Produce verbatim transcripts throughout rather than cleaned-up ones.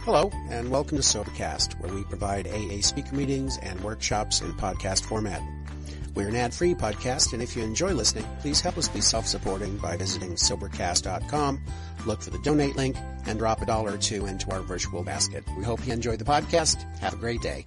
Hello, and welcome to Sobercast, where we provide A A speaker meetings and workshops in podcast format. We're an ad-free podcast, and if you enjoy listening, please help us be self-supporting by visiting Sobercast dot com, look for the donate link, and drop a dollar or two into our virtual basket. We hope you enjoy the podcast. Have a great day.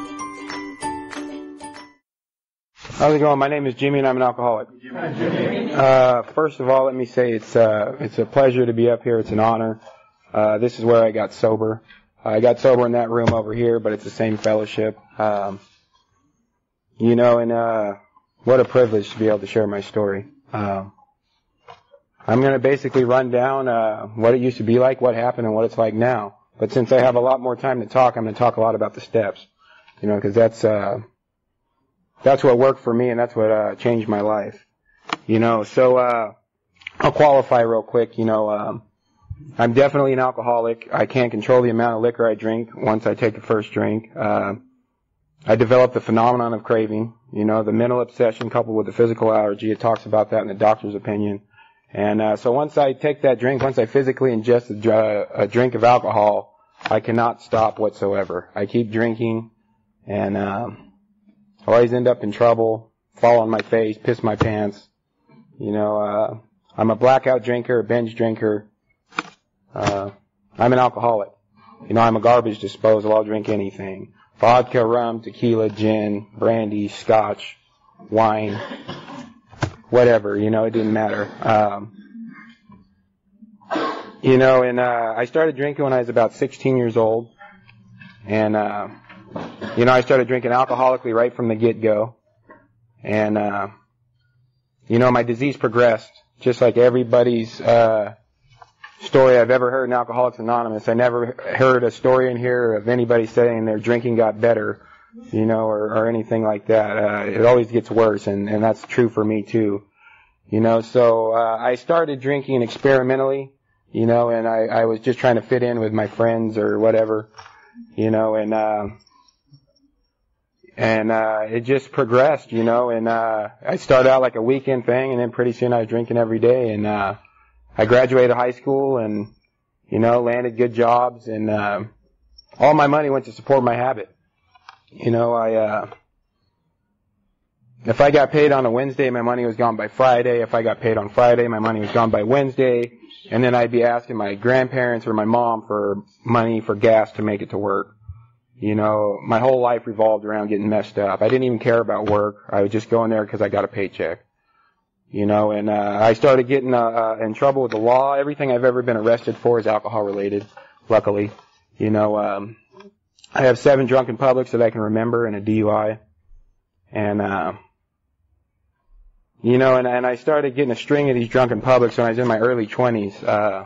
How's it going? My name is Jimmy, and I'm an alcoholic. Hi, Jimmy. Uh, first of all, let me say it's uh, it's a pleasure to be up here. It's an honor. Uh, this is where I got sober. I got sober in that room over here, but it's the same fellowship. Um, you know, and uh, what a privilege to be able to share my story. Um, I'm going to basically run down uh, what it used to be like, what happened, and what it's like now. But since I have a lot more time to talk, I'm going to talk a lot about the steps. You know, because that's uh, that's what worked for me, and that's what uh, changed my life. You know, so uh, I'll qualify real quick. You know. Um, I'm definitely an alcoholic. I can't control the amount of liquor I drink once I take the first drink. Uh, I developed the phenomenon of craving, you know, the mental obsession coupled with the physical allergy. It talks about that in the doctor's opinion. And uh, so once I take that drink, once I physically ingest a, dr- a drink of alcohol, I cannot stop whatsoever. I keep drinking, and um, I always end up in trouble, fall on my face, piss my pants. You know, uh, I'm a blackout drinker, a binge drinker. Uh, I'm an alcoholic. You know, I'm a garbage disposal. I'll drink anything. Vodka, rum, tequila, gin, brandy, scotch, wine, whatever, you know, it didn't matter. Um, you know, and, uh, I started drinking when I was about sixteen years old. And, uh, you know, I started drinking alcoholically right from the get-go. And, uh, you know, my disease progressed just like everybody's, uh, story I've ever heard in Alcoholics Anonymous. I never heard a story in here of anybody saying their drinking got better, you know, or, or anything like that. Uh, it always gets worse, and, and that's true for me too. You know, so uh, I started drinking experimentally, you know, and I, I was just trying to fit in with my friends or whatever, you know, and uh, and uh, it just progressed, you know, and uh, I started out like a weekend thing, and then pretty soon I was drinking every day, and uh, I graduated high school and, you know, landed good jobs, and uh, all my money went to support my habit. You know, I, uh, if I got paid on a Wednesday, my money was gone by Friday. If I got paid on Friday, my money was gone by Wednesday. And then I'd be asking my grandparents or my mom for money for gas to make it to work. You know, my whole life revolved around getting messed up. I didn't even care about work. I would just go in there because I got a paycheck. You know, and uh, I started getting uh, uh, in trouble with the law. Everything I've ever been arrested for is alcohol-related, luckily. You know, um, I have seven drunken publics that I can remember and a D U I. And, uh, you know, and, and I started getting a string of these drunken publics when I was in my early twenties. Uh,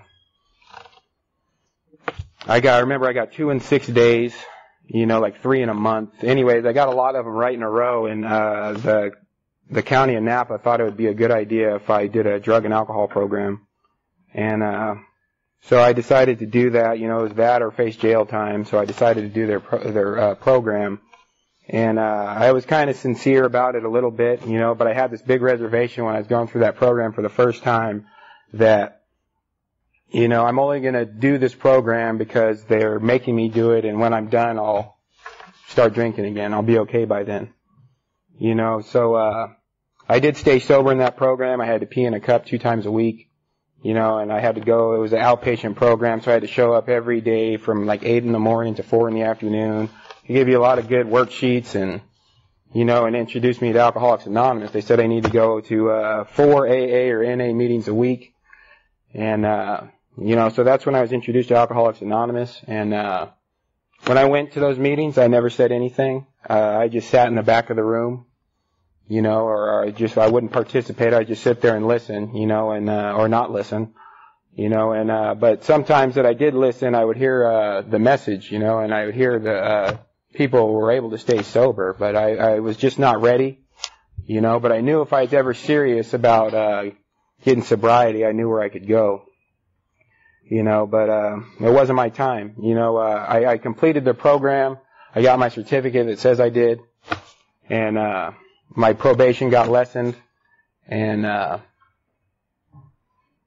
I got, I remember I got two in six days, you know, like three in a month. Anyways, I got a lot of them right in a row, and uh, the The county of Napa thought it would be a good idea if I did a drug and alcohol program. And, uh, so I decided to do that. You know, it was that or face jail time. So I decided to do their, pro- their, uh, program. And, uh, I was kind of sincere about it a little bit, you know, but I had this big reservation when I was going through that program for the first time that, you know, I'm only going to do this program because they're making me do it. And when I'm done, I'll start drinking again. I'll be okay by then. You know, so, uh, I did stay sober in that program. I had to pee in a cup two times a week, you know, and I had to go, it was an outpatient program, so I had to show up every day from like eight in the morning to four in the afternoon. They gave you a lot of good worksheets and, you know, and introduced me to Alcoholics Anonymous. They said I need to go to, uh, four A A or N A meetings a week. And, uh, you know, so that's when I was introduced to Alcoholics Anonymous. And, uh, when I went to those meetings, I never said anything. Uh, I just sat in the back of the room, you know, or, or I just, I wouldn't participate. I'd just sit there and listen, you know, and, uh, or not listen, you know, and, uh, but sometimes that I did listen, I would hear, uh, the message, you know, and I would hear the, uh, people were able to stay sober, but I, I was just not ready, you know, but I knew if I was ever serious about, uh, getting sobriety, I knew where I could go. You know, but, uh, it wasn't my time. You know, uh, I, I completed the program. I got my certificate that says I did. And, uh, my probation got lessened. And, uh,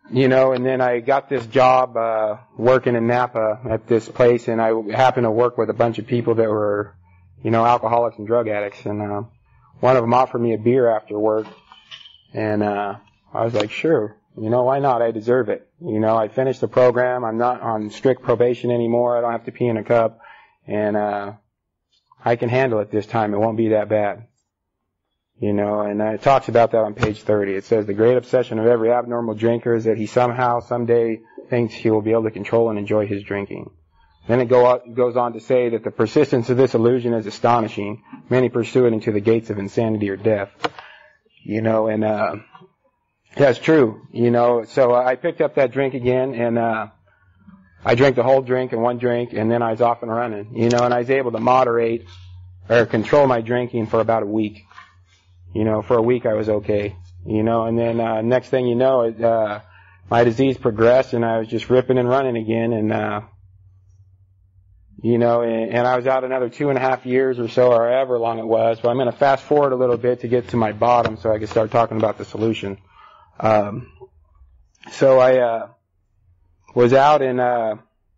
you know, and then I got this job uh, working in Napa at this place, and I happened to work with a bunch of people that were, you know, alcoholics and drug addicts, and uh, one of them offered me a beer after work, and uh, I was like, sure, you know, why not? I deserve it. You know, I finished the program. I'm not on strict probation anymore. I don't have to pee in a cup, and uh, I can handle it this time. It won't be that bad. You know, and it talks about that on page thirty. It says, the great obsession of every abnormal drinker is that he somehow, someday thinks he will be able to control and enjoy his drinking. Then it go, goes on to say that the persistence of this illusion is astonishing. Many pursue it into the gates of insanity or death. You know, and, uh, that's true. You know, so I picked up that drink again, and, uh, I drank the whole drink and one drink, and then I was off and running. You know, and I was able to moderate or control my drinking for about a week. You know, for a week I was okay. You know, and then, uh, next thing you know, it, uh, my disease progressed, and I was just ripping and running again, and, uh, you know, and, and I was out another two and a half years or so, or however long it was. But I'm going to fast forward a little bit to get to my bottom so I can start talking about the solution. Um, so I, uh, was out and, uh,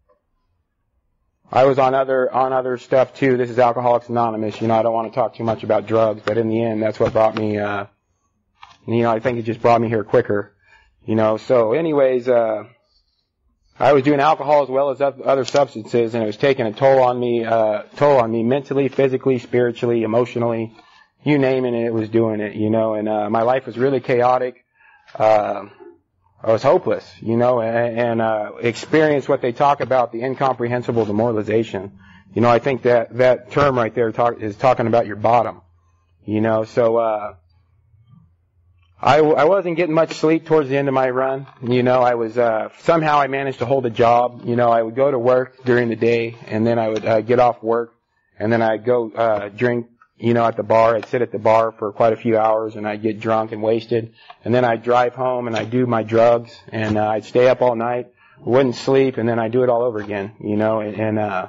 I was on other, on other stuff too. This is Alcoholics Anonymous. You know, I don't want to talk too much about drugs, but in the end, that's what brought me, uh, you know, I think it just brought me here quicker. You know, so anyways, uh, I was doing alcohol as well as other substances, and it was taking a toll on me, uh, toll on me mentally, physically, spiritually, emotionally, you name it, and it was doing it, you know, and, uh, my life was really chaotic. Uh, I was hopeless, you know, and, and uh, experienced what they talk about, the incomprehensible demoralization. You know, I think that that term right there talk, is talking about your bottom, you know, so, uh, I, I wasn't getting much sleep towards the end of my run. You know, I was, uh, somehow I managed to hold a job. You know, I would go to work during the day, and then I would, uh, get off work, and then I'd go, uh, drink, you know, at the bar. I'd sit at the bar for quite a few hours, and I'd get drunk and wasted. And then I'd drive home, and I'd do my drugs, and, uh, I'd stay up all night, wouldn't sleep, and then I'd do it all over again, you know, and, and uh,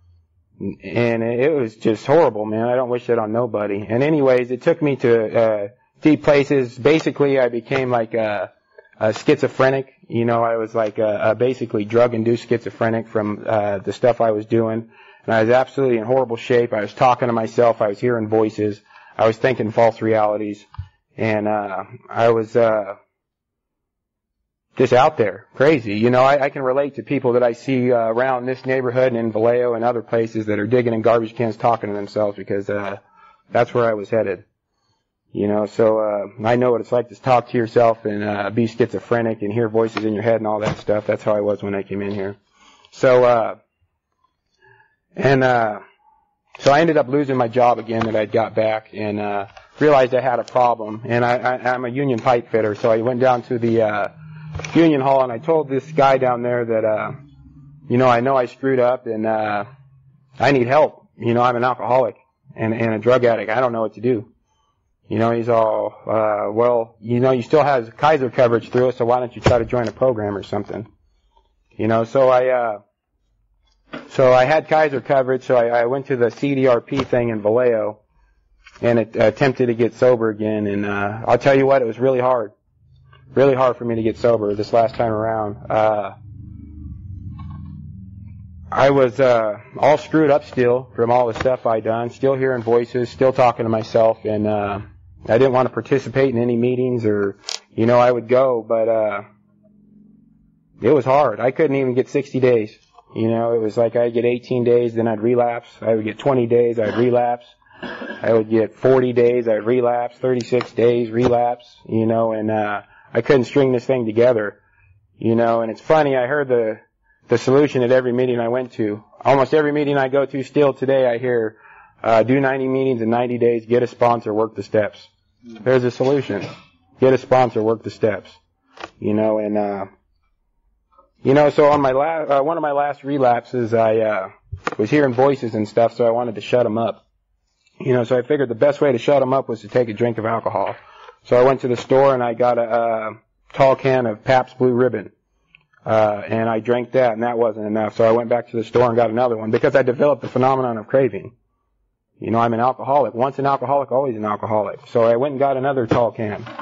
and it was just horrible, man. I don't wish that on nobody. And anyways, it took me to, uh, deep places. Basically, I became like a, a schizophrenic. You know, I was like a, a basically drug-induced schizophrenic from uh, the stuff I was doing. And I was absolutely in horrible shape. I was talking to myself. I was hearing voices. I was thinking false realities. And uh I was uh just out there, crazy. You know, I, I can relate to people that I see uh, around this neighborhood and in Vallejo and other places that are digging in garbage cans talking to themselves, because uh that's where I was headed. You know, so, uh, I know what it's like to talk to yourself and, uh, be schizophrenic and hear voices in your head and all that stuff. That's how I was when I came in here. So, uh, and, uh, so I ended up losing my job again that I'd got back, and, uh, realized I had a problem. And I, I, I'm a union pipe fitter, so I went down to the, uh, union hall, and I told this guy down there that, uh, you know, I know I screwed up, and, uh, I need help. You know, I'm an alcoholic and, and a drug addict. I don't know what to do. You know, he's all, uh, well, you know, you still have Kaiser coverage through it, so why don't you try to join a program or something? You know, so I, uh, so I had Kaiser coverage, so I, I went to the C D R P thing in Vallejo, and it, uh, attempted to get sober again, and, uh, I'll tell you what, it was really hard. Really hard for me to get sober this last time around. Uh, I was, uh, all screwed up still from all the stuff I done, still hearing voices, still talking to myself, and, uh, I didn't want to participate in any meetings, or, you know, I would go, but, uh, it was hard. I couldn't even get sixty days. You know, it was like I'd get eighteen days, then I'd relapse. I would get twenty days, I'd relapse. I would get forty days, I'd relapse. thirty-six days, relapse, you know, and, uh, I couldn't string this thing together, you know, and it's funny, I heard the, the solution at every meeting I went to. Almost every meeting I go to still today, I hear, uh, do ninety meetings in ninety days, get a sponsor, work the steps. There's a solution. Get a sponsor, work the steps. You know, and, uh, you know, so on my last, uh, one of my last relapses, I, uh, was hearing voices and stuff, so I wanted to shut them up. You know, so I figured the best way to shut them up was to take a drink of alcohol. So I went to the store and I got a, a tall can of Pabst Blue Ribbon. Uh, and I drank that, and that wasn't enough. So I went back to the store and got another one, because I developed the phenomenon of craving. You know, I'm an alcoholic. Once an alcoholic, always an alcoholic. So I went and got another tall can.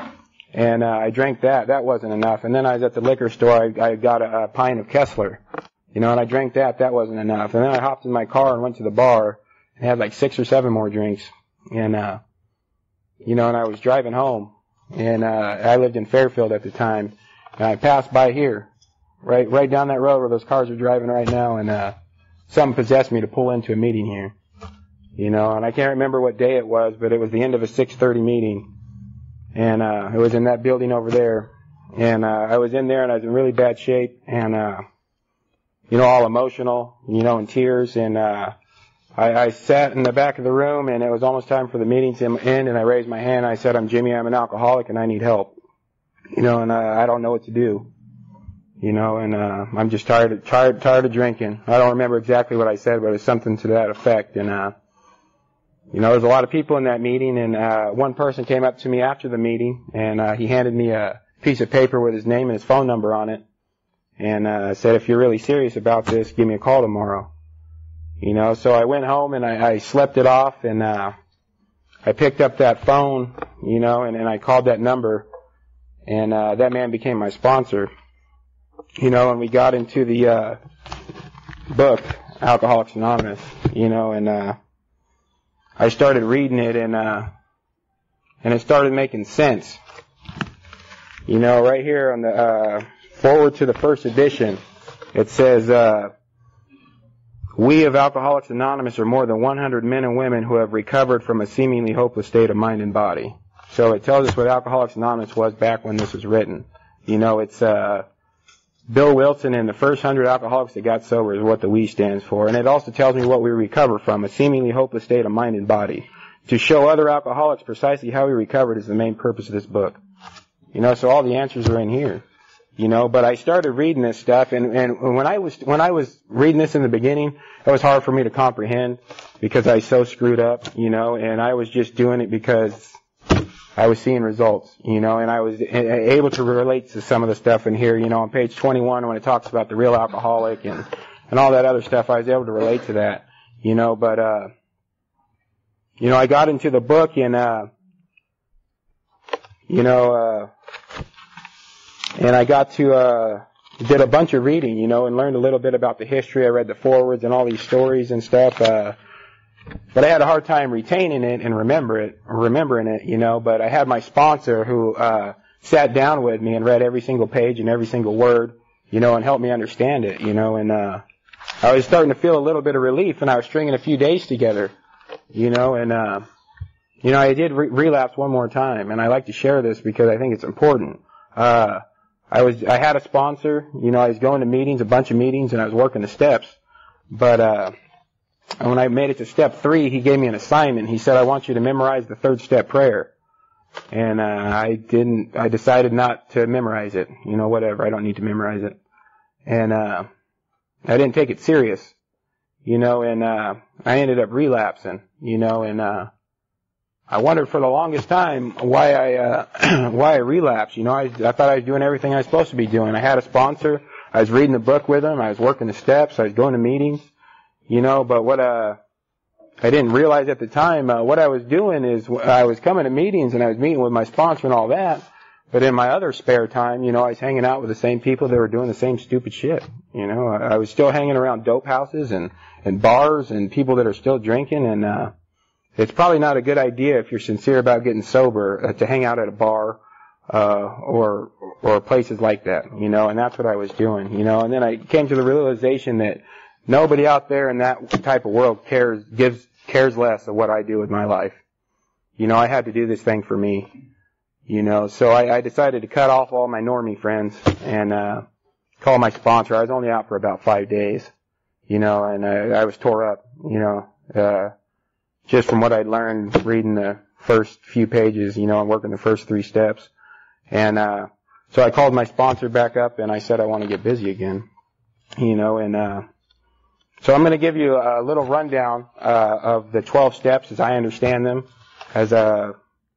And uh, I drank that. That wasn't enough. And then I was at the liquor store. I, I got a, a pint of Kessler, you know, and I drank that. That wasn't enough. And then I hopped in my car and went to the bar and had like six or seven more drinks. And, uh, you know, and I was driving home. And uh, I lived in Fairfield at the time. And I passed by here, right right down that road where those cars are driving right now. And uh, something possessed me to pull into a meeting here. You know, and I can't remember what day it was, but it was the end of a six thirty meeting. And uh, it was in that building over there. And uh, I was in there, and I was in really bad shape, and, uh, you know, all emotional, you know, in tears. And uh, I, I sat in the back of the room, and it was almost time for the meeting to end, and I raised my hand. I said, I'm Jimmy, I'm an alcoholic, and I need help. You know, and uh, I don't know what to do. You know, and uh, I'm just tired of, tired, tired of drinking. I don't remember exactly what I said, but it was something to that effect. And, uh, you know, there's a lot of people in that meeting, and uh, one person came up to me after the meeting, and uh, he handed me a piece of paper with his name and his phone number on it, and uh, said, if you're really serious about this, give me a call tomorrow. You know, so I went home, and I, I slept it off, and uh, I picked up that phone, you know, and, and I called that number, and uh, that man became my sponsor. You know, and we got into the uh, book, Alcoholics Anonymous, you know, and uh, I started reading it, and uh, and it started making sense. You know, right here on the uh, forward to the first edition, it says, uh, we of Alcoholics Anonymous are more than one hundred men and women who have recovered from a seemingly hopeless state of mind and body. So it tells us what Alcoholics Anonymous was back when this was written. You know, it's uh, Bill Wilson and the first hundred alcoholics that got sober is what the we stands for. And it also tells me what we recover from, a seemingly hopeless state of mind and body. To show other alcoholics precisely how we recovered is the main purpose of this book. You know, so all the answers are in here. You know, but I started reading this stuff, and, and when I was when I was reading this in the beginning, it was hard for me to comprehend because I was so screwed up, you know, and I was just doing it because I was seeing results, you know, and I was able to relate to some of the stuff in here, you know, on page twenty-one when it talks about the real alcoholic and, and all that other stuff, I was able to relate to that, you know, but, uh, you know, I got into the book and, uh, you know, uh, and I got to, uh, did a bunch of reading, you know, and learned a little bit about the history. I read the forewords and all these stories and stuff, uh, but I had a hard time retaining it and remember it, remembering it, you know, but I had my sponsor who, uh, sat down with me and read every single page and every single word, you know, and helped me understand it, you know, and, uh, I was starting to feel a little bit of relief, and I was stringing a few days together, you know, and, uh, you know, I did re- relapse one more time, and I like to share this because I think it's important. Uh, I was, I had a sponsor, you know, I was going to meetings, a bunch of meetings, and I was working the steps, but, uh, and when I made it to step three, he gave me an assignment. He said, I want you to memorize the third step prayer. And, uh, I didn't, I decided not to memorize it. You know, whatever, I don't need to memorize it. And, uh, I didn't take it serious. You know, and, uh, I ended up relapsing, you know, and, uh, I wondered for the longest time why I, uh, why I relapsed. You know, I, I thought I was doing everything I was supposed to be doing. I had a sponsor. I was reading the book with him. I was working the steps. I was going to meetings. You know, but what, uh, I didn't realize at the time, uh, what I was doing is I was coming to meetings and I was meeting with my sponsor and all that, but in my other spare time, you know, I was hanging out with the same people that were doing the same stupid shit. You know, I, I was still hanging around dope houses and, and bars and people that are still drinking, and, uh, it's probably not a good idea if you're sincere about getting sober uh, to hang out at a bar, uh, or, or places like that, you know, and that's what I was doing, you know, and then I came to the realization that nobody out there in that type of world cares, gives, cares less of what I do with my life. You know, I had to do this thing for me. You know, so I, I decided to cut off all my normie friends and, uh, call my sponsor. I was only out for about five days, you know, and I, I was tore up, you know, uh, just from what I'd learned reading the first few pages, you know, and working the first three steps. And, uh, so I called my sponsor back up and I said, I want to get busy again, you know, and, uh, so I'm going to give you a little rundown uh, of the twelve steps as I understand them, as uh,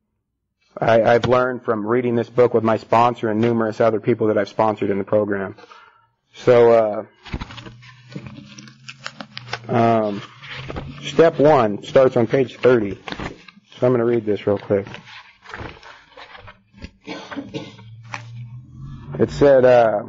I, I've learned from reading this book with my sponsor and numerous other people that I've sponsored in the program. So, uh, um, step one starts on page thirty. So I'm going to read this real quick. It said, uh,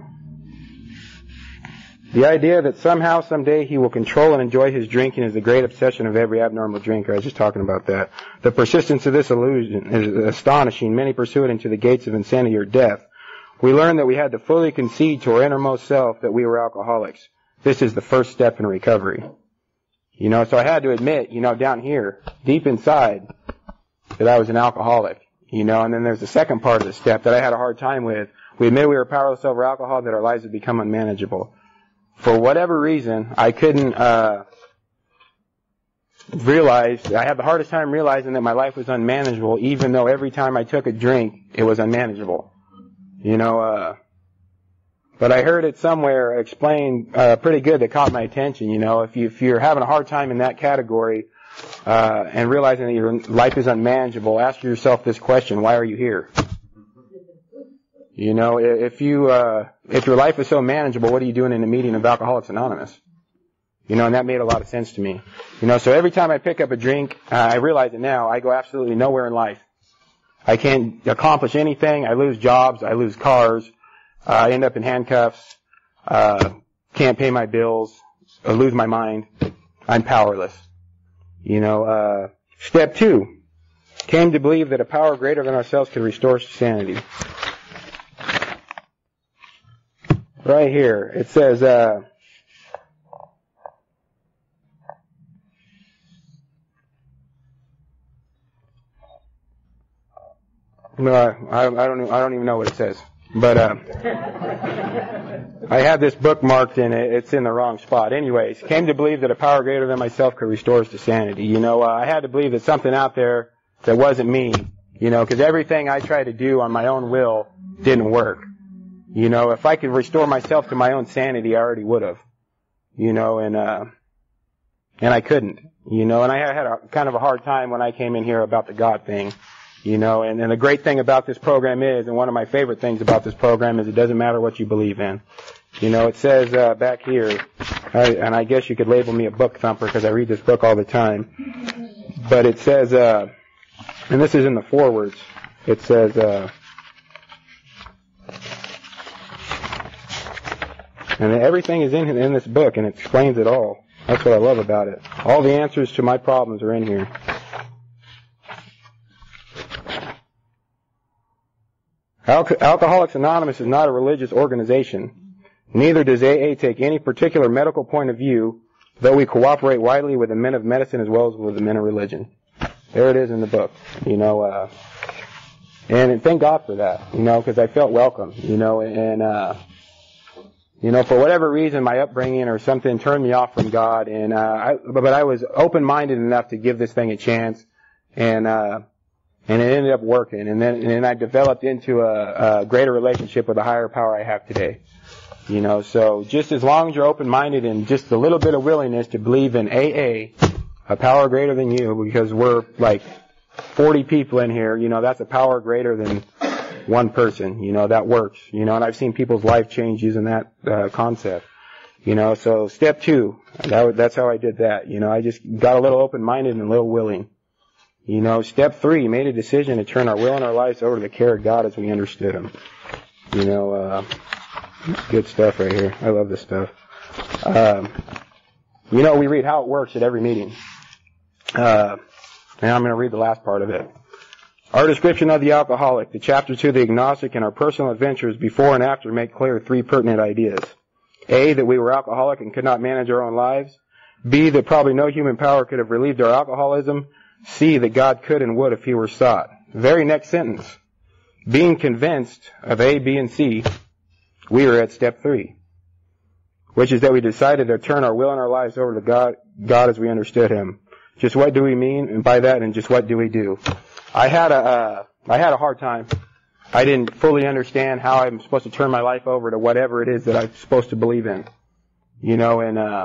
the idea that somehow, someday, he will control and enjoy his drinking is the great obsession of every abnormal drinker. I was just talking about that. The persistence of this illusion is astonishing. Many pursue it into the gates of insanity or death. We learned that we had to fully concede to our innermost self that we were alcoholics. This is the first step in recovery. You know, so I had to admit, you know, down here, deep inside, that I was an alcoholic. You know, and then there's the second part of the step that I had a hard time with. We admitted we were powerless over alcohol, that our lives had become unmanageable. For whatever reason, I couldn't uh realize, I had the hardest time realizing that my life was unmanageable, even though every time I took a drink, it was unmanageable. You know, uh but I heard it somewhere explained uh pretty good that caught my attention. You know, if you if you're having a hard time in that category uh and realizing that your life is unmanageable, ask yourself this question: why are you here? You know, if you, uh, if your life is so manageable, what are you doing in a meeting of Alcoholics Anonymous? You know, and that made a lot of sense to me. You know, so every time I pick up a drink, uh, I realize it now, I go absolutely nowhere in life. I can't accomplish anything. I lose jobs. I lose cars. Uh, I end up in handcuffs. Uh, can't pay my bills. I lose my mind. I'm powerless. You know, uh, step two, came to believe that a power greater than ourselves could restore us to sanity. Right here, it says, uh, no, I, I don't, I don't even know what it says, but uh, I have this bookmarked and it, it's in the wrong spot. Anyways, came to believe that a power greater than myself could restore us to sanity. You know, uh, I had to believe that something out there that wasn't me. You know, because everything I tried to do on my own will didn't work. You know, if I could restore myself to my own sanity, I already would have. You know, and, uh, and I couldn't. You know, and I had a kind of a hard time when I came in here about the God thing. You know, and, and the great thing about this program is, and one of my favorite things about this program is it doesn't matter what you believe in. You know, it says, uh, back here, I, and I guess you could label me a book thumper because I read this book all the time. But it says, uh, and this is in the forewords, it says, uh, and everything is in in this book, and it explains it all. That's what I love about it. All the answers to my problems are in here. Al- Alcoholics Anonymous is not a religious organization. Neither does A A take any particular medical point of view, though we cooperate widely with the men of medicine as well as with the men of religion. There it is in the book. You know, uh, and thank God for that, you know, because I felt welcome, you know, and, uh, You know, for whatever reason, my upbringing or something turned me off from God, and uh, I, but I was open-minded enough to give this thing a chance, and uh, and it ended up working. And then and then I developed into a, a greater relationship with a higher power I have today. You know, so just as long as you're open-minded and just a little bit of willingness to believe in A A, a power greater than you, because we're like forty people in here. You know, that's a power greater than one person, you know, that works, you know, and I've seen people's life change using that uh, concept, you know. So step two, that, that's how I did that, you know. I just got a little open-minded and a little willing, you know. Step three, made a decision to turn our will and our lives over to the care of God as we understood Him, you know. Uh, good stuff right here. I love this stuff. Um, you know, we read how it works at every meeting, uh, and I'm going to read the last part of it. Our description of the alcoholic, the chapter to the agnostic, and our personal adventures before and after make clear three pertinent ideas. A, that we were alcoholic and could not manage our own lives. B, that probably no human power could have relieved our alcoholism. C, that God could and would if He were sought. Very next sentence. Being convinced of A, B, and C, we are at step three, which is that we decided to turn our will and our lives over to God, God as we understood Him. Just what do we mean and by that, and just what do we do? I had a, uh, I had a hard time. I didn't fully understand how I'm supposed to turn my life over to whatever it is that I'm supposed to believe in. You know, and, uh,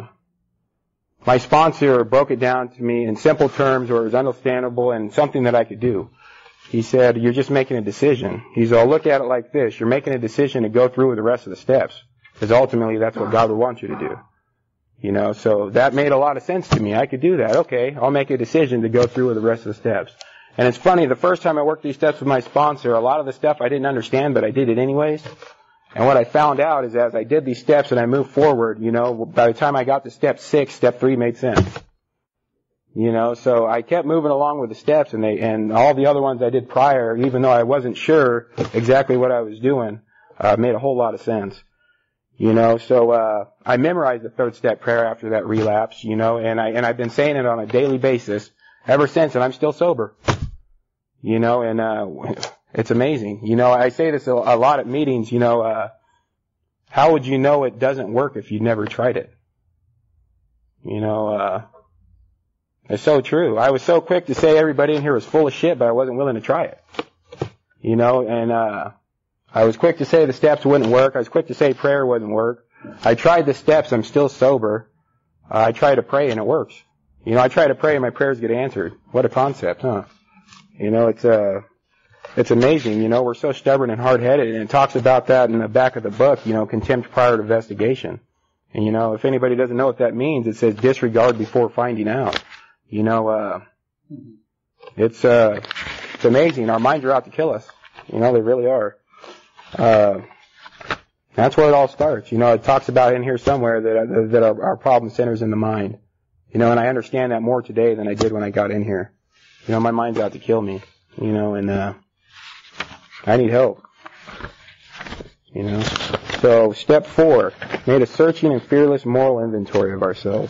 my sponsor broke it down to me in simple terms where it was understandable and something that I could do. He said, you're just making a decision. He said, I'll look at it like this. You're making a decision to go through with the rest of the steps. Because ultimately that's what God would want you to do. You know, so that made a lot of sense to me. I could do that. Okay, I'll make a decision to go through with the rest of the steps. And it's funny, the first time I worked these steps with my sponsor, a lot of the stuff I didn't understand, but I did it anyways. And what I found out is as I did these steps and I moved forward, you know, by the time I got to step six, step three made sense. You know, so I kept moving along with the steps, and they, and all the other ones I did prior, even though I wasn't sure exactly what I was doing, uh, made a whole lot of sense. You know, so, uh, I memorized the third step prayer after that relapse, you know, and I, and I've been saying it on a daily basis ever since, and I'm still sober. You know, and, uh, it's amazing. You know, I say this a, a lot at meetings, you know, uh, how would you know it doesn't work if you've never tried it? You know, uh, it's so true. I was so quick to say everybody in here was full of shit, but I wasn't willing to try it. You know, and, uh, I was quick to say the steps wouldn't work. I was quick to say prayer wouldn't work. I tried the steps. I'm still sober. Uh, I try to pray and it works. You know, I try to pray and my prayers get answered. What a concept, huh? You know, it's, uh, it's amazing. You know, we're so stubborn and hard-headed, and it talks about that in the back of the book, you know, contempt prior to investigation. And, you know, if anybody doesn't know what that means, it says disregard before finding out. You know, uh, it's, uh, it's amazing. Our minds are out to kill us. You know, they really are. Uh, that's where it all starts. You know, it talks about in here somewhere that, that our, our problem centers in the mind. You know, and I understand that more today than I did when I got in here. You know, my mind's out to kill me. You know, and, uh, I need help. You know. So, step four, made a searching and fearless moral inventory of ourselves.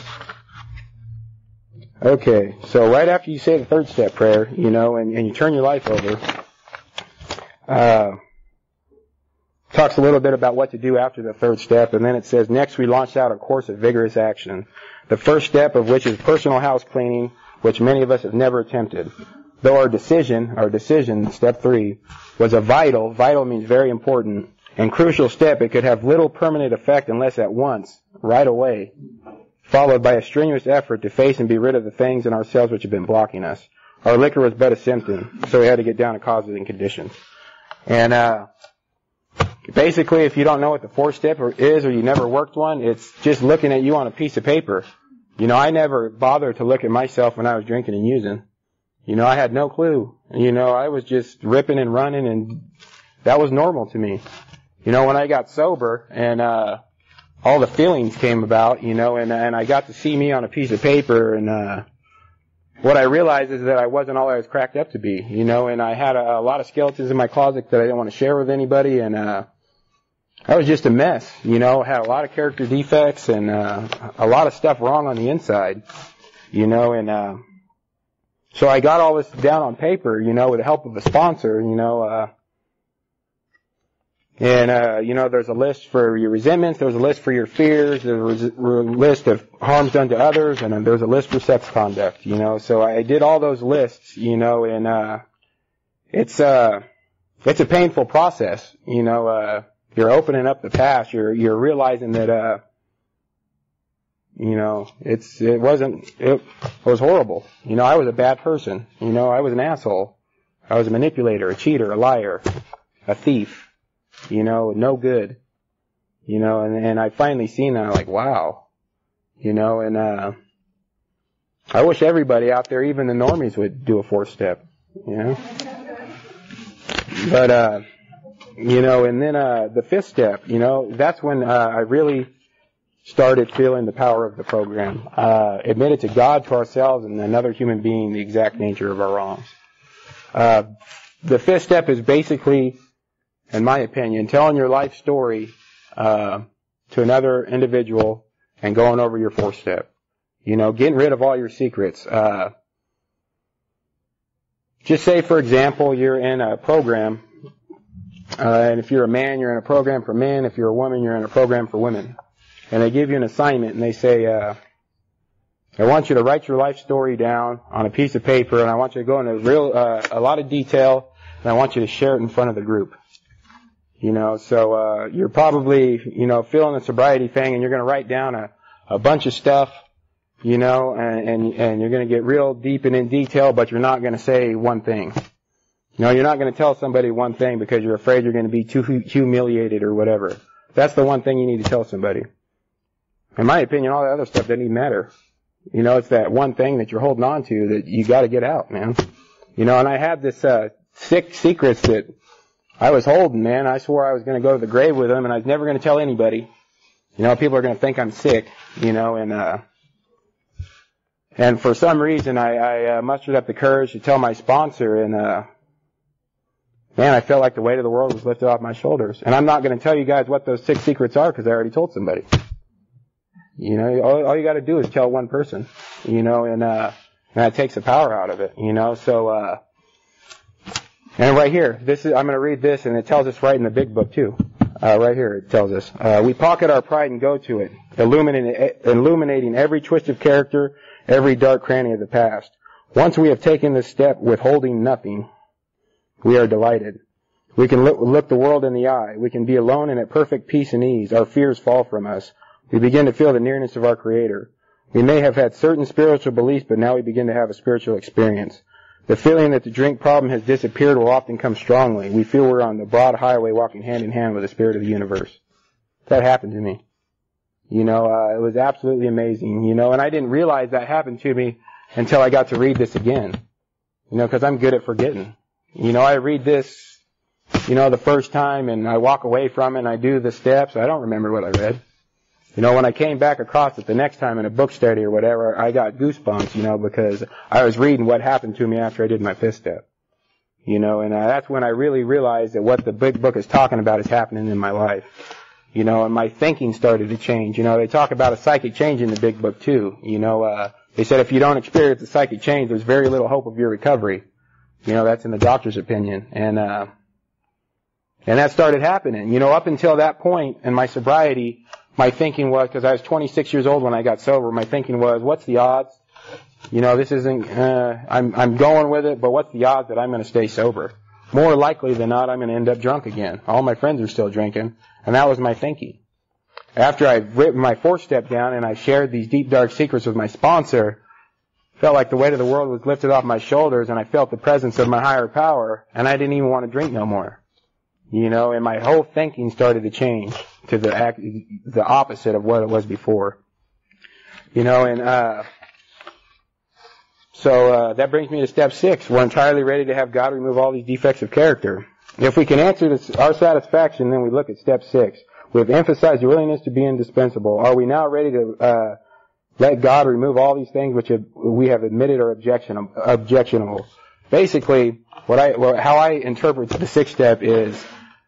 Okay, so right after you say the third step prayer, you know, and, and you turn your life over, uh, talks a little bit about what to do after the third step, and then it says, next we launched out a course of vigorous action. The first step of which is personal house cleaning, which many of us have never attempted. Though our decision, our decision, step three, was a vital, vital means very important, and crucial step, it could have little permanent effect unless at once, right away, followed by a strenuous effort to face and be rid of the things in ourselves which have been blocking us. Our liquor was but a symptom, so we had to get down to causes and conditions. And, uh, basically, if you don't know what the fourth step is or you never worked one, it's just looking at you on a piece of paper. You know, I never bothered to look at myself when I was drinking and using. You know, I had no clue. You know, I was just ripping and running, and that was normal to me. You know, when I got sober and, uh, all the feelings came about, you know, and, and I got to see me on a piece of paper, and, uh, what I realized is that I wasn't all I was cracked up to be, you know, and I had a, a lot of skeletons in my closet that I didn't want to share with anybody, and, uh, I was just a mess, you know, had a lot of character defects and, uh, a lot of stuff wrong on the inside, you know, and, uh, so I got all this down on paper, you know, with the help of a sponsor, you know, uh, and, uh, you know, there's a list for your resentments, there's a list for your fears, there's a list of harms done to others, and then there's a list for sex conduct, you know, so I did all those lists, you know, and, uh, it's, uh, it's a painful process, you know, uh, you're opening up the past, you're, you're realizing that, uh, you know, it's, it wasn't, it was horrible. You know, I was a bad person. You know, I was an asshole. I was a manipulator, a cheater, a liar, a thief. You know, no good. You know, and, and I finally seen that, I'm like, wow. You know, and, uh, I wish everybody out there, even the normies, would do a fourth step. You know? But, uh, you know, and then, uh, the fifth step, you know, that's when, uh, I really started feeling the power of the program. Uh, admitted to God, to ourselves, and another human being the exact nature of our wrongs. Uh, the fifth step is basically, in my opinion, telling your life story, uh, to another individual and going over your fourth step. You know, getting rid of all your secrets. Uh, just say, for example, you're in a program, uh, and if you're a man, you're in a program for men. If you're a woman, you're in a program for women. And they give you an assignment, and they say, uh, I want you to write your life story down on a piece of paper, and I want you to go into real, uh, a lot of detail, and I want you to share it in front of the group. You know, so, uh, you're probably, you know, feeling the sobriety thing, and you're gonna write down a, a bunch of stuff, you know, and, and, and you're gonna get real deep and in detail, but you're not gonna say one thing. You know, you're not gonna tell somebody one thing because you're afraid you're gonna be too humiliated or whatever. That's the one thing you need to tell somebody. In my opinion, all the other stuff doesn't even matter. You know, it's that one thing that you're holding on to that you gotta get out, man. You know, and I had this, uh, six secrets that I was holding, man. I swore I was going to go to the grave with him, and I was never going to tell anybody. You know, people are going to think I'm sick, you know, and, uh, and for some reason I, I uh, mustered up the courage to tell my sponsor, and, uh, man, I felt like the weight of the world was lifted off my shoulders. And I'm not going to tell you guys what those six secrets are because I already told somebody. You know, all, all you got to do is tell one person, you know, and, uh, and that takes the power out of it, you know, so, uh, and right here, this is, I'm going to read this, and it tells us right in the big book too. Uh, right here it tells us, uh, we pocket our pride and go to it, illuminating, illuminating every twist of character, every dark cranny of the past. Once we have taken this step withholding nothing, we are delighted. We can look, look the world in the eye. We can be alone and at perfect peace and ease. Our fears fall from us. We begin to feel the nearness of our Creator. We may have had certain spiritual beliefs, but now we begin to have a spiritual experience. The feeling that the drink problem has disappeared will often come strongly. We feel we're on the broad highway walking hand in hand with the Spirit of the universe. That happened to me. You know, uh, it was absolutely amazing, you know, and I didn't realize that happened to me until I got to read this again. You know, because I'm good at forgetting. You know, I read this, you know, the first time, and I walk away from it, and I do the steps. I don't remember what I read. You know, when I came back across it the next time in a book study or whatever, I got goosebumps, you know, because I was reading what happened to me after I did my fifth step. You know, and uh, that's when I really realized that what the big book is talking about is happening in my life. You know, and my thinking started to change. You know, they talk about a psychic change in the big book too. You know, uh, they said if you don't experience a psychic change, there's very little hope of your recovery. You know, that's in the doctor's opinion. And, uh, and that started happening. You know, up until that point in my sobriety, my thinking was, because I was twenty-six years old when I got sober, my thinking was, what's the odds? You know, this isn't, uh, I'm, I'm going with it, but what's the odds that I'm going to stay sober? More likely than not, I'm going to end up drunk again. All my friends are still drinking, and that was my thinking. After I've written my fourth step down and I shared these deep, dark secrets with my sponsor, felt like the weight of the world was lifted off my shoulders, and I felt the presence of my higher power, and I didn't even want to drink no more. You know, and my whole thinking started to change to the act, the opposite of what it was before. You know, and uh so uh that brings me to step six. We're entirely ready to have God remove all these defects of character. If we can answer this, our satisfaction, then we look at step six. We have emphasized willingness to be indispensable. Are we now ready to uh let God remove all these things which have, we have admitted are objection, objectionable? Basically, what I, well, how I interpret the sixth step is,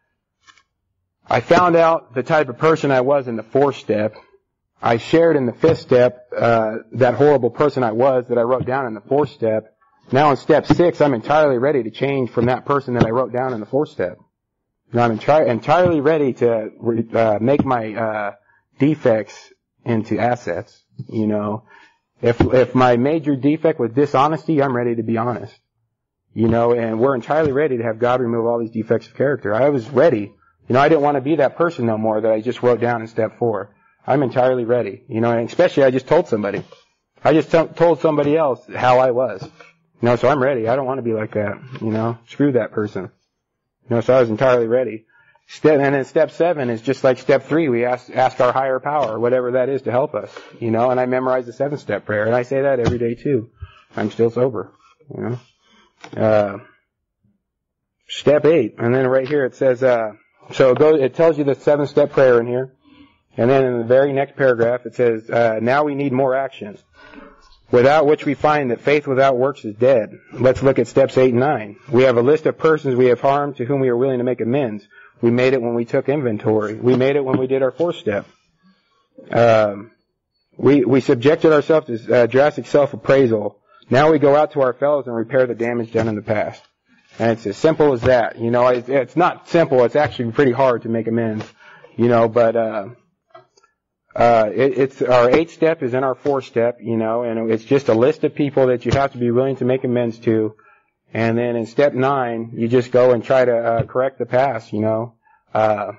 I found out the type of person I was in the fourth step. I shared in the fifth step, uh, that horrible person I was that I wrote down in the fourth step. Now in step six, I'm entirely ready to change from that person that I wrote down in the fourth step. And I'm entri- entirely ready to, uh, make my, uh, defects into assets. You know, if, if my major defect was dishonesty, I'm ready to be honest. You know, and we're entirely ready to have God remove all these defects of character. I was ready. You know, I didn't want to be that person no more that I just wrote down in step four. I'm entirely ready. You know, and especially I just told somebody. I just t- told somebody else how I was. You know, so I'm ready. I don't want to be like that. You know, screw that person. You know, so I was entirely ready. Step, and then step seven is just like step three. We ask, ask our higher power, whatever that is, to help us. You know, and I memorize the seven step prayer, and I say that every day too. I'm still sober. You know. Uh, step eight, and then right here it says, uh, so it goes, it tells you the seven step prayer in here. And then in the very next paragraph it says, uh, now we need more action, without which we find that faith without works is dead. Let's look at steps eight and nine. We have a list of persons we have harmed to whom we are willing to make amends. We made it when we took inventory. We made it when we did our fourth step. Um, we, we subjected ourselves to uh, drastic self-appraisal. Now we go out to our fellows and repair the damage done in the past. And it's as simple as that. You know, it's, it's not simple. It's actually pretty hard to make amends. You know, but, uh, uh, it, it's, our eighth step is in our fourth step, you know, and it's just a list of people that you have to be willing to make amends to. And then in step nine, you just go and try to, uh, correct the past, you know. Uh,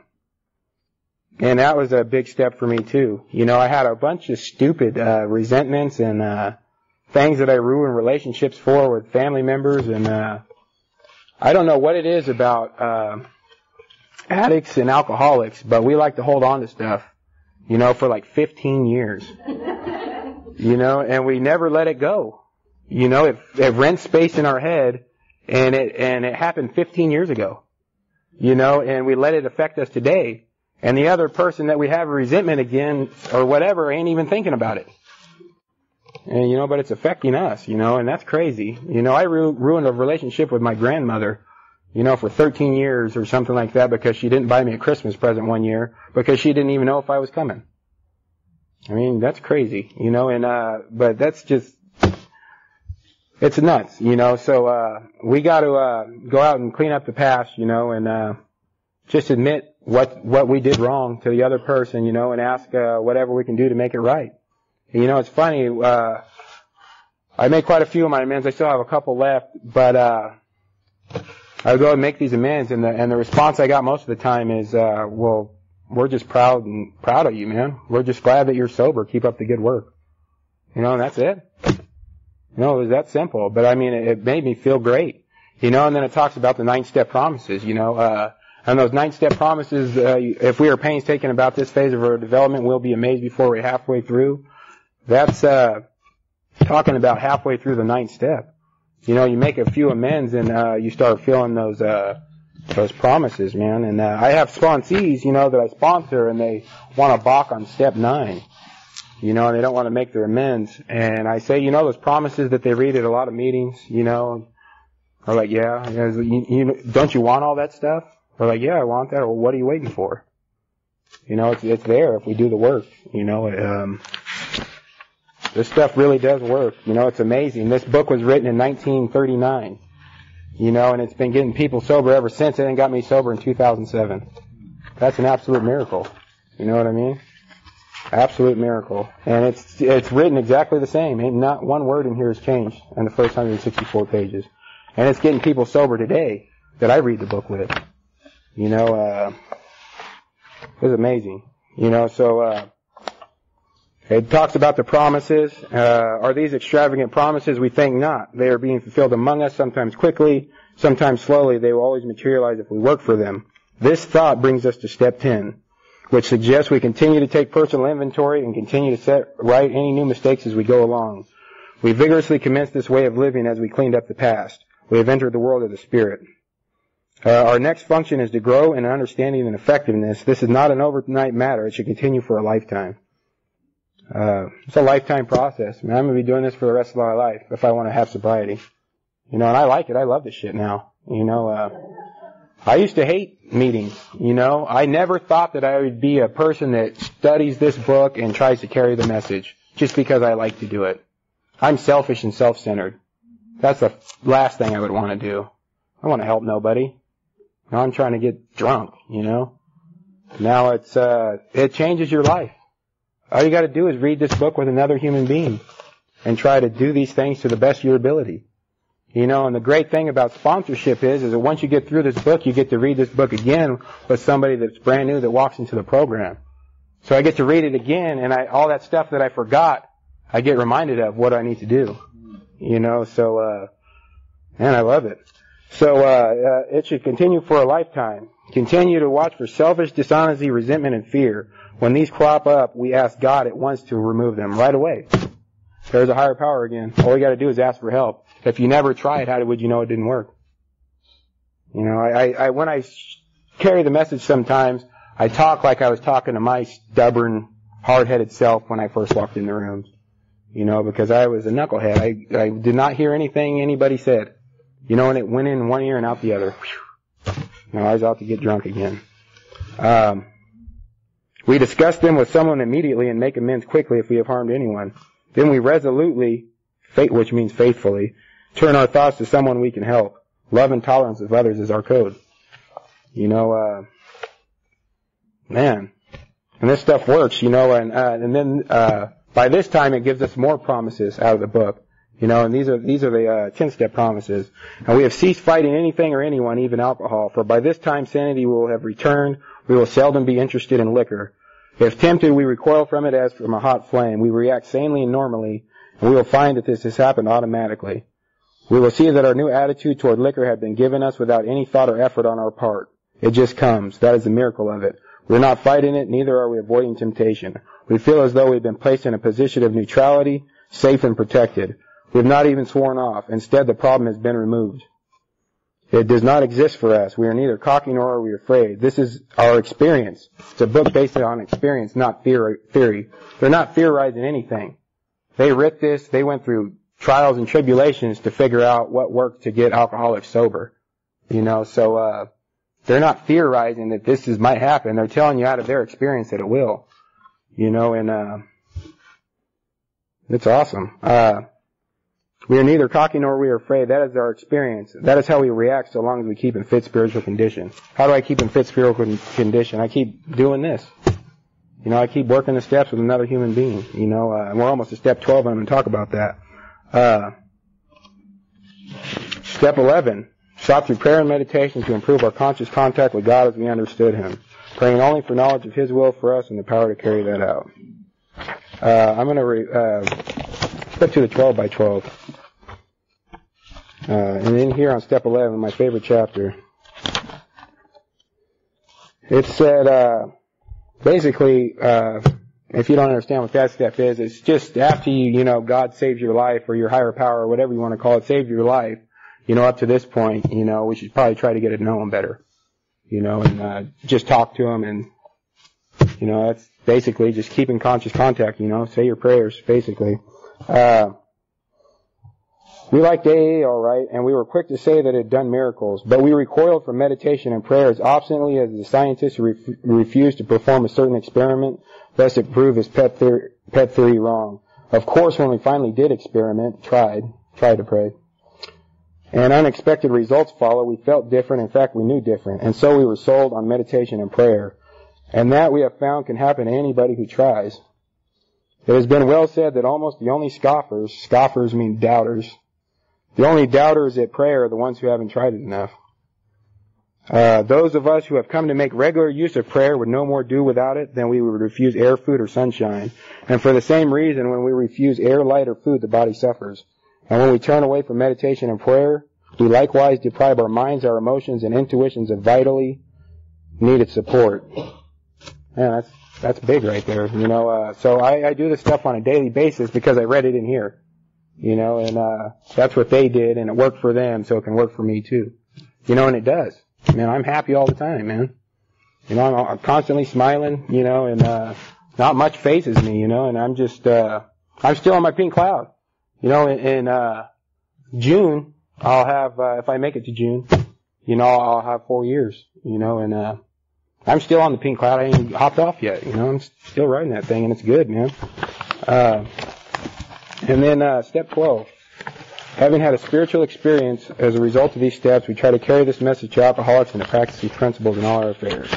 and that was a big step for me too. You know, I had a bunch of stupid, uh, resentments and, uh, things that I ruined relationships for with family members, and, uh, I don't know what it is about, uh, addicts and alcoholics, but we like to hold on to stuff, you know, for like fifteen years. You know, and we never let it go. You know, it, it rents space in our head, and it, and it happened fifteen years ago. you know, and we let it affect us today. And the other person that we have resentment against or whatever ain't even thinking about it. And, you know, but it's affecting us, you know, and that's crazy. You know, I ru- ruined a relationship with my grandmother, you know, for thirteen years or something like that because she didn't buy me a Christmas present one year because she didn't even know if I was coming. I mean, that's crazy, you know, and, uh, but that's just, it's nuts, you know, so, uh, we gotta, uh, go out and clean up the past, you know, and, uh, just admit what, what we did wrong to the other person, you know, and ask, uh, whatever we can do to make it right. And, you know, it's funny, uh, I made quite a few of my amends. I still have a couple left, but, uh, I would go and make these amends, and the, and the response I got most of the time is, uh, well, we're just proud and proud of you, man. We're just glad that you're sober. Keep up the good work. You know, and that's it. You know, it was that simple. But I mean, it, it made me feel great. You know, and then it talks about the nine-step promises, you know, uh, and those nine-step promises, uh, if we are painstaking about this phase of our development, we'll be amazed before we're halfway through. That's, uh, talking about halfway through the ninth step. You know, you make a few amends and, uh, you start feeling those, uh, those promises, man. And, uh, I have sponsees, you know, that I sponsor, and they want to balk on step nine. You know, and they don't want to make their amends. And I say, you know, those promises that they read at a lot of meetings, you know, are like, yeah, you, you, don't you want all that stuff? They're like, yeah, I want that. Well, what are you waiting for? You know, it's, it's there if we do the work, you know, um, this stuff really does work. You know, it's amazing. This book was written in nineteen thirty-nine. You know, and it's been getting people sober ever since, and it got me sober in two thousand seven. That's an absolute miracle. You know what I mean? Absolute miracle. And it's it's written exactly the same. Ain't not one word in here has changed in the first one hundred sixty-four pages. And it's getting people sober today that I read the book with. You know, uh, it's amazing. You know, so, uh, it talks about the promises. Uh, are these extravagant promises? We think not. They are being fulfilled among us, sometimes quickly, sometimes slowly. They will always materialize if we work for them. This thought brings us to step ten, which suggests we continue to take personal inventory and continue to set right any new mistakes as we go along. We vigorously commence this way of living as we cleaned up the past. We have entered the world of the Spirit. Uh, our next function is to grow in understanding and effectiveness. This is not an overnight matter. It should continue for a lifetime. Uh, it's a lifetime process. I mean, I'm going to be doing this for the rest of my life if I want to have sobriety. You know, and I like it. I love this shit now. You know, uh, I used to hate meetings. You know, I never thought that I would be a person that studies this book and tries to carry the message just because I like to do it. I'm selfish and self-centered. That's the last thing I would want to do. I want to help nobody. Now I'm trying to get drunk, you know. Now it's, uh, it changes your life. All you got to do is read this book with another human being and try to do these things to the best of your ability. You know, and the great thing about sponsorship is, is that once you get through this book, you get to read this book again with somebody that's brand new that walks into the program. So I get to read it again, and I, all that stuff that I forgot, I get reminded of what I need to do. You know, so, uh, man, I love it. So, uh, uh, it should continue for a lifetime. Continue to watch for selfish dishonesty, resentment, and fear. When these crop up, we ask God at once to remove them right away. There's a higher power again. All we got to do is ask for help. If you never tried, how would you know it didn't work? You know, I, I, I when I carry the message sometimes, I talk like I was talking to my stubborn, hard-headed self when I first walked in the rooms. You know, because I was a knucklehead. I, I did not hear anything anybody said. You know, and it went in one ear and out the other. Now I was out to get drunk again. Um, we discuss them with someone immediately and make amends quickly if we have harmed anyone. Then we resolutely, which means faithfully, turn our thoughts to someone we can help. Love and tolerance of others is our code. You know, uh, man, and this stuff works, you know, and, uh, and then, uh, by this time it gives us more promises out of the book. You know, and these are, these are the, uh, ten-step promises. And we have ceased fighting anything or anyone, even alcohol, for by this time sanity will have returned. We will seldom be interested in liquor. If tempted, we recoil from it as from a hot flame. We react sanely and normally, and we will find that this has happened automatically. We will see that our new attitude toward liquor had been given us without any thought or effort on our part. It just comes. That is the miracle of it. We're not fighting it, neither are we avoiding temptation. We feel as though we've been placed in a position of neutrality, safe and protected. We have not even sworn off. Instead, the problem has been removed. It does not exist for us. We are neither cocky nor are we afraid. This is our experience. It's a book based on experience, not theory. They're not theorizing anything. They writ this. They went through trials and tribulations to figure out what worked to get alcoholics sober. You know, so uh they're not theorizing that this is might happen. They're telling you out of their experience that it will. You know, and uh it's awesome. Uh We are neither cocky nor we are afraid. That is our experience. That is how we react so long as we keep in fit spiritual condition. How do I keep in fit spiritual condition? I keep doing this. You know, I keep working the steps with another human being. You know, uh, and we're almost to step twelve, and I'm going to talk about that. Uh, step eleven, sought through prayer and meditation to improve our conscious contact with God as we understood Him, praying only for knowledge of His will for us and the power to carry that out. Uh, I'm going to re- uh, flip to the twelve by twelve. Uh, and then here on step eleven, my favorite chapter, it said, uh, basically, uh, if you don't understand what that step is, it's just after you, you know, God saves your life, or your higher power, or whatever you want to call it, saved your life, you know, up to this point, you know, we should probably try to get to know Him better, you know, and, uh, just talk to Him, and, you know, that's basically just keeping conscious contact, you know, say your prayers, basically. Uh, We liked A A all right, and we were quick to say that it had done miracles, but we recoiled from meditation and prayer as obstinately as the scientists who ref- refused to perform a certain experiment, lest it prove his pet, theor- pet theory wrong. Of course, when we finally did experiment, tried, tried to pray, and unexpected results followed, we felt different. In fact, we knew different, and so we were sold on meditation and prayer. And that, we have found, can happen to anybody who tries. It has been well said that almost the only scoffers, scoffers mean doubters, the only doubters at prayer are the ones who haven't tried it enough. Uh, those of us who have come to make regular use of prayer would no more do without it than we would refuse air, food, or sunshine. And for the same reason, when we refuse air, light, or food, the body suffers. And when we turn away from meditation and prayer, we likewise deprive our minds, our emotions, and intuitions of vitally needed support. Man, that's that's big right there. You know, uh, so I, I do this stuff on a daily basis because I read it in here. You know, and, uh, that's what they did, and it worked for them, so it can work for me too. You know, and it does. Man, I'm happy all the time, man. You know, I'm, I'm constantly smiling, you know, and, uh, not much phases me, you know, and I'm just, uh, I'm still on my pink cloud. You know, in, in uh, June, I'll have, uh, if I make it to June, you know, I'll have four years, you know, and, uh, I'm still on the pink cloud. I ain't hopped off yet, you know, I'm still riding that thing, and it's good, man. Uh, And then uh, step twelve. Having had a spiritual experience as a result of these steps, we try to carry this message to alcoholics and to practice these principles in all our affairs.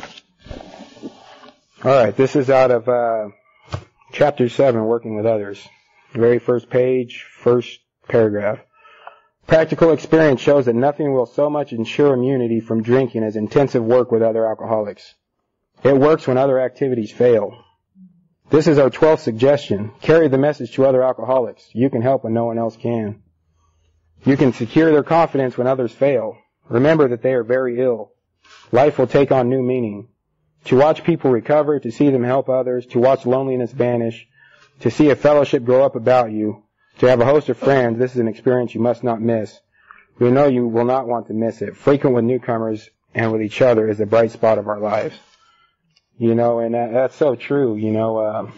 All right, this is out of uh, chapter seven, Working with Others. The very first page, first paragraph. Practical experience shows that nothing will so much ensure immunity from drinking as intensive work with other alcoholics. It works when other activities fail. This is our twelfth suggestion. Carry the message to other alcoholics. You can help when no one else can. You can secure their confidence when others fail. Remember that they are very ill. Life will take on new meaning. To watch people recover, to see them help others, to watch loneliness vanish, to see a fellowship grow up about you, to have a host of friends, this is an experience you must not miss. We know you will not want to miss it. Frequent with newcomers and with each other is the bright spot of our lives. You know, and that, that's so true, you know. Uh,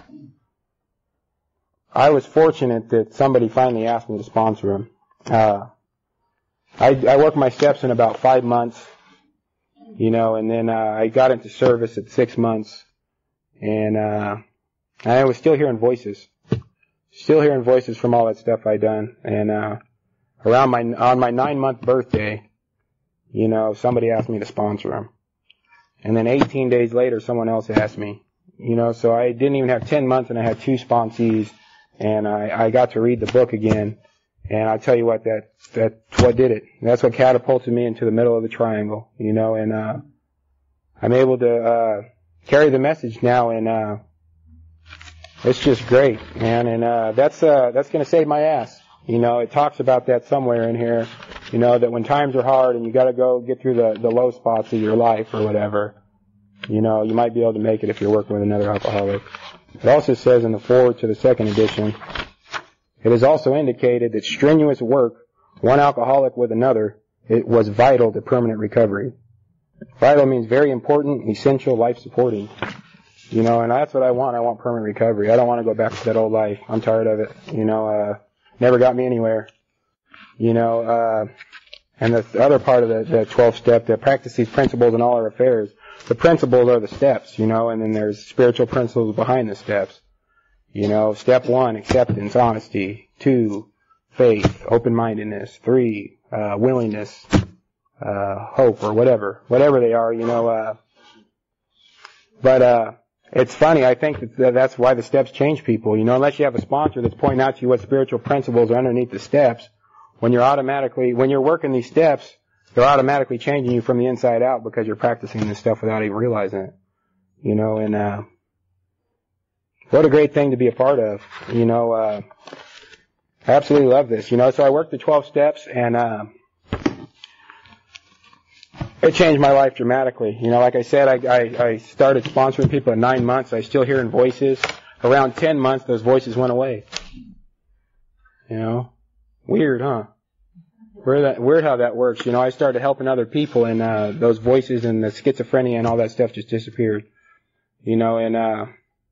I was fortunate that somebody finally asked me to sponsor him. Uh, I, I worked my steps in about five months, you know, and then uh, I got into service at six months, and uh, I was still hearing voices, still hearing voices from all that stuff I done. And uh, around my on my nine month birthday, you know, somebody asked me to sponsor him. And then eighteen days later, someone else asked me, you know, so I didn't even have ten months and I had two sponsees, and I, I got to read the book again. And I tell you what, that, that's what did it. That's what catapulted me into the middle of the triangle, you know, and, uh, I'm able to, uh, carry the message now, and, uh, it's just great, man. And, uh, that's, uh, that's gonna save my ass. You know, it talks about that somewhere in here. You know, that when times are hard and you gotta go get through the, the low spots of your life or whatever, you know, you might be able to make it if you're working with another alcoholic. It also says in the foreword to the second edition, it is also indicated that strenuous work, one alcoholic with another, it was vital to permanent recovery. Vital means very important, essential, life-supporting. You know, and that's what I want. I want permanent recovery. I don't want to go back to that old life. I'm tired of it. You know, uh, never got me anywhere. You know, uh, and the other part of the, the twelve-step, to practice these principles in all our affairs. The principles are the steps, you know, and then there's spiritual principles behind the steps. You know, step one, acceptance, honesty. Two, faith, open-mindedness. Three, uh, willingness, uh, hope, or whatever. Whatever they are, you know, uh, but, uh, it's funny, I think that that's why the steps change people, you know, unless you have a sponsor that's pointing out to you what spiritual principles are underneath the steps, when you're automatically, when you're working these steps, they're automatically changing you from the inside out because you're practicing this stuff without even realizing it, you know, and, uh, what a great thing to be a part of, you know, uh, I absolutely love this, you know, so I worked the twelve steps and, uh, it changed my life dramatically. You know, like I said, I, I, I started sponsoring people in nine months. I still hearing voices. Around ten months, those voices went away. You know, weird, huh? Weird, that, weird how that works. You know, I started helping other people, and uh, those voices and the schizophrenia and all that stuff just disappeared. You know, and uh,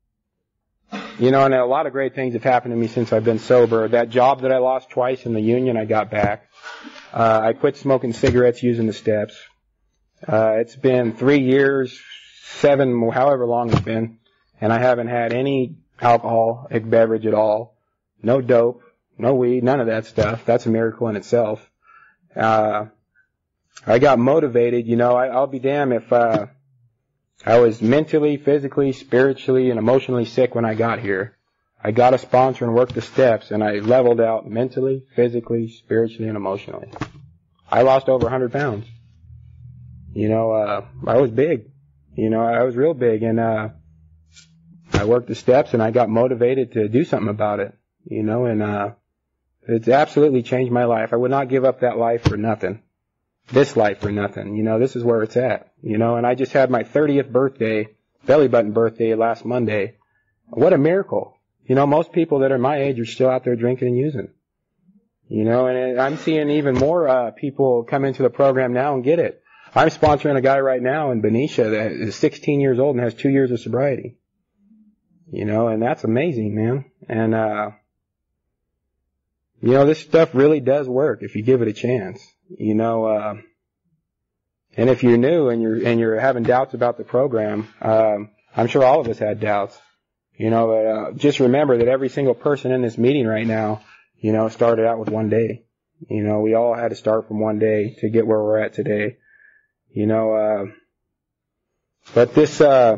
you know, and a lot of great things have happened to me since I've been sober. That job that I lost twice in the union, I got back. Uh, I quit smoking cigarettes using the steps. Uh, it's been three years, seven, however long it's been, and I haven't had any alcoholic beverage at all. No dope, no weed, none of that stuff. That's a miracle in itself. Uh, I got motivated, you know, I, I'll be damned if, uh, I was mentally, physically, spiritually, and emotionally sick when I got here. I got a sponsor and worked the steps, and I leveled out mentally, physically, spiritually, and emotionally. I lost over one hundred pounds. You know, uh, I was big. You know, I was real big, and, uh, I worked the steps and I got motivated to do something about it. You know, and, uh, it's absolutely changed my life. I would not give up that life for nothing. This life for nothing. You know, this is where it's at. You know, and I just had my thirtieth birthday, belly button birthday last Monday. What a miracle. You know, most people that are my age are still out there drinking and using. You know, and I'm seeing even more, uh, people come into the program now and get it. I'm sponsoring a guy right now in Benicia that is sixteen years old and has two years of sobriety. You know, and that's amazing, man. And, uh, you know, this stuff really does work if you give it a chance. You know, uh, and if you're new and you're, and you're having doubts about the program, um, I'm sure all of us had doubts. You know, but, uh, just remember that every single person in this meeting right now, you know, started out with one day. You know, we all had to start from one day to get where we're at today. You know, uh, but this, uh,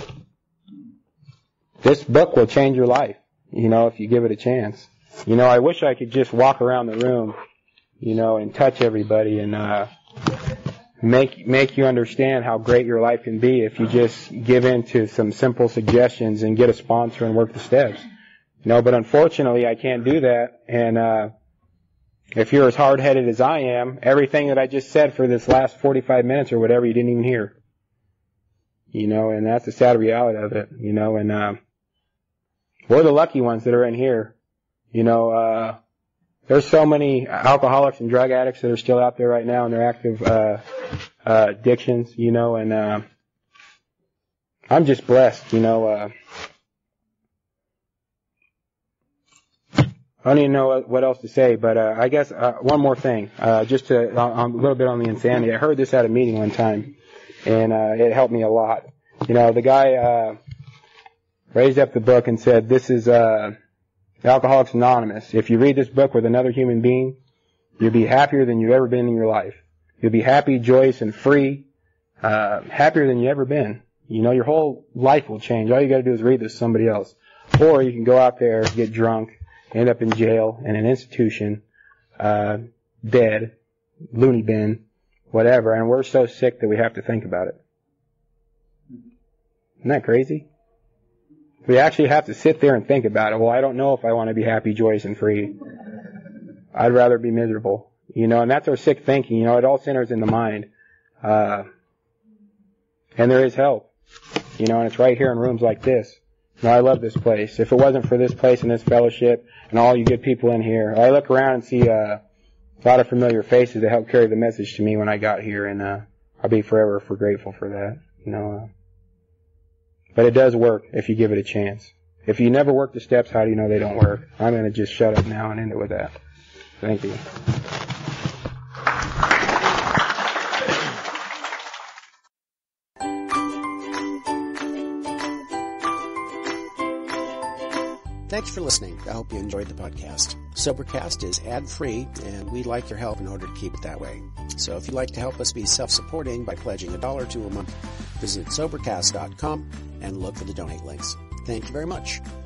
this book will change your life, you know, if you give it a chance. You know, I wish I could just walk around the room, you know, and touch everybody and, uh, make, make you understand how great your life can be if you just give in to some simple suggestions and get a sponsor and work the steps. You know, but unfortunately I can't do that. And, uh, if you're as hard-headed as I am, everything that I just said for this last forty-five minutes or whatever, you didn't even hear. You know, and that's the sad reality of it, you know, and, uh, we're the lucky ones that are in here. You know, uh, there's so many alcoholics and drug addicts that are still out there right now in their active, uh, uh, addictions, you know, and, uh, I'm just blessed, you know, uh, I don't even know what else to say, but uh, I guess uh, one more thing, uh, just to uh, a little bit on the insanity. I heard this at a meeting one time, and uh, it helped me a lot. You know, the guy uh, raised up the book and said, "This is uh, Alcoholics Anonymous. If you read this book with another human being, you'll be happier than you've ever been in your life. You'll be happy, joyous, and free, uh, happier than you've ever been. You know, your whole life will change. All you got to do is read this to somebody else, or you can go out there, get drunk." End up in jail, in an institution, uh, dead, loony bin, whatever, and we're so sick that we have to think about it. Isn't that crazy? We actually have to sit there and think about it. Well, I don't know if I want to be happy, joyous, and free. I'd rather be miserable. You know, and that's our sick thinking. You know, it all centers in the mind. Uh, and there is help. You know, and it's right here in rooms like this. You know, I love this place. If it wasn't for this place and this fellowship and all you good people in here, I look around and see, uh, a lot of familiar faces that helped carry the message to me when I got here, and uh, I'll be forever for grateful for that. You know, uh, but it does work if you give it a chance. If you never work the steps, how do you know they don't work? I'm going to just shut up now and end it with that. Thank you. Thanks for listening. I hope you enjoyed the podcast. Sobercast is ad-free, and we'd like your help in order to keep it that way. So if you'd like to help us be self-supporting by pledging a dollar to a month, visit Sobercast dot com and look for the donate links. Thank you very much.